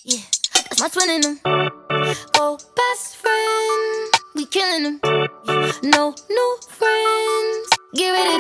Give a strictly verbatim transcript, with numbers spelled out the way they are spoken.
Yeah, that's my twin in them. Oh, best friend, we killing them. No new friends, get ready.